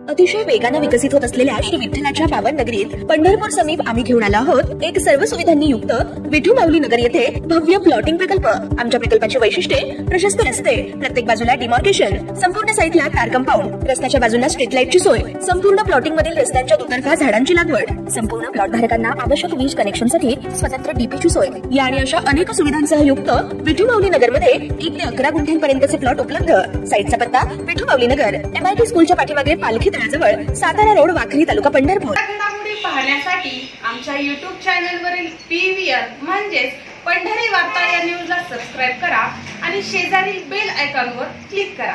अतिशय वेगाने विकसित होत असलेल्या श्री विठ्ठलाच्या पावन नगरीत पंढरपूर समीप आम्ही घेऊन आलो आहोत एक सर्व सुविधांनी युक्त विठू माऊली नगर येथे भव्य प्लॉटिंग प्रकल्प। आमच्या प्रकल्पाची वैशिष्ट्ये प्रशस्त रस्ते, प्रत्येक बाजूला डिमार्केशन, संपूर्ण साईटला कार कंपाऊंड, रस्त्याच्या बाजूला स्ट्रीट लाईटची सोय, संपूर्ण प्लॉटिंग मधील रस्त्यांच्या दुतर्फा झाडांची लागवड, संपूर्ण प्लॉट धारकांना आवश्यक वीज कनेक्शनसाठी स्वतंत्र डीपीची सोय या आणि अशा अनेक सुविधांसह युक्त विठू माऊली नगर मध्ये 1 ते 11 गुंठ्यांपर्यंतचे प्लॉट उपलब्ध। साईटचा पत्ता विठू माऊली नगर, MIT स्कूलच्या पाठीमागे पालखी तळाजवळ, सातारा रोड, वाखरी, तालुका पंढरपूर। घडामोडी पाहण्यासाठी आमच्या YouTube चॅनलवरील PVR म्हणजेच पंढरी वार्ता या न्यूजला सबस्क्राइब करा आणि शेजारील बेल आयकॉनवर क्लिक करा।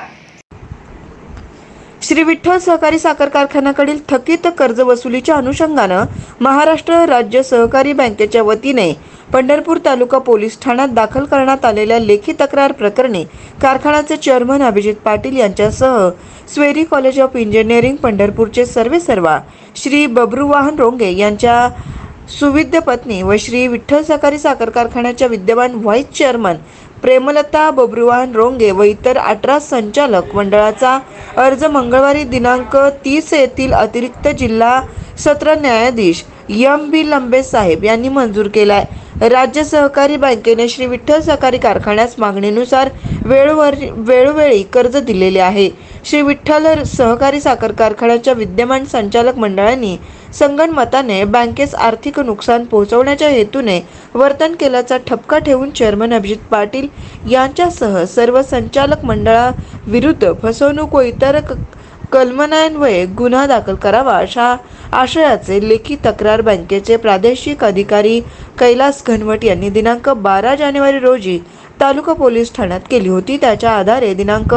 श्री विठ्ठल सहकारी साखर कारखान्याकडील थकीत कर्ज वसुलीच्या अनुषंगाने महाराष्ट्र राज्य सहकारी बँकेच्या वतीने पंढरपूर तालुका पोलीस ठाण्यात दाखल करण्यात आलेल्या लेखी तक्रार प्रकरणी कारखान्याचे चेअरमन अभिजित पाटील यांच्यासह स्वेरी कॉलेज ऑफ इंजिनिअरिंग पंढरपूरचे सर्वेसर्वा श्री बबरूवाहन रोंगे यांच्या सुविद्य पत्नी व श्री विठ्ठल सहकारी साखर कारखान्याच्या विद्यमान व्हाईस चेअरमन प्रेमलता बबरूवाहन रोंगे व इतर 18 संचालक मंडळाचा अर्ज मंगळवारी दिनांक 30 येथील अतिरिक्त जिल्हा सत्र न्यायाधीश MB लंबे साहेब यांनी मंजूर केलाय। राज्य सहकारी बँकेने श्री विठ्ठल सहकारी कारखान्यास मागणीनुसार वेळोवेळी कर्ज दिलेले आहे। श्री विठ्ठल सहकारी साखर कारखान्याच्या विद्यमान संचालक मंडळांनी संगनमताने बँकेस आर्थिक नुकसान पोहोचवण्याच्या हेतूने वर्तन केल्याचा ठपका ठेवून चेअरमन अभिजित पाटील यांच्यासह सर्व संचालक मंडळाविरुद्ध फसवणूक व इतर कलमान्वये गुन्हा दाखल करावा अशा आशयाचे लेखी तक्रार बँकेचे प्रादेशिक अधिकारी कैलास घनवट यांनी दिनांक 12 जानेवारी रोजी तालुका पोलीस ठाण्यात केली होती। त्याच्या आधारे दिनांक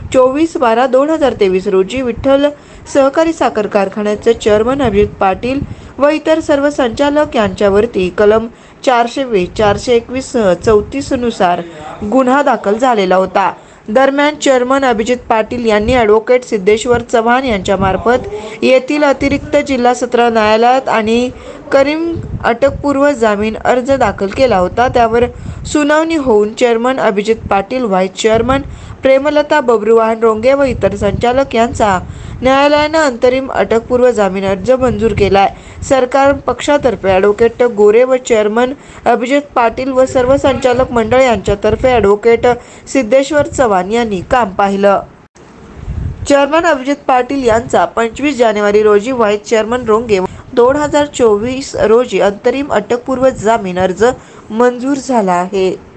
24/12/2023 रोजी विठ्ठल सहकारी साखर कारखान्याचे चेअरमन अभिजित पाटील व इतर सर्व संचालक यांच्यावरती कलम 420, 421 सह 34 नुसार गुन्हा दाखल झालेला होता। दरम्यान चेअरमन अभिजित पाटील यांनी ॲडव्होकेट सिद्धेश्वर चव्हाण यांच्या मार्फत येथील अतिरिक्त जिल्हा सत्र न्यायालयात आणि करीम अटकपूर्व जामीन अर्ज दाखल केला होता। त्यावर सुनावणी होऊन chairman Abhijit Patil, vice chairman Premlata Babruvahan Ronge व इतर संचालक यांचा न्यायालयाने अंतरिम अटकपूर्व जामीन अर्ज मंजूर केलाय। सरकार पक्षातर्फे ॲडव्होकेट गोरे व चेअरमन अभिजित पाटील व सर्व संचालक मंडळ यांच्यातर्फे ॲडव्होकेट सिद्धेश्वर चव्हाण यांनी काम पाहिलं। चेअरमन अभिजित पाटील यांचा 25 जानेवारी रोजी, व्हाईस चेअरमन रोंगे 2024 रोजी अंतरिम अटकपूर्व जामीन अर्ज मंजूर झाला आहे।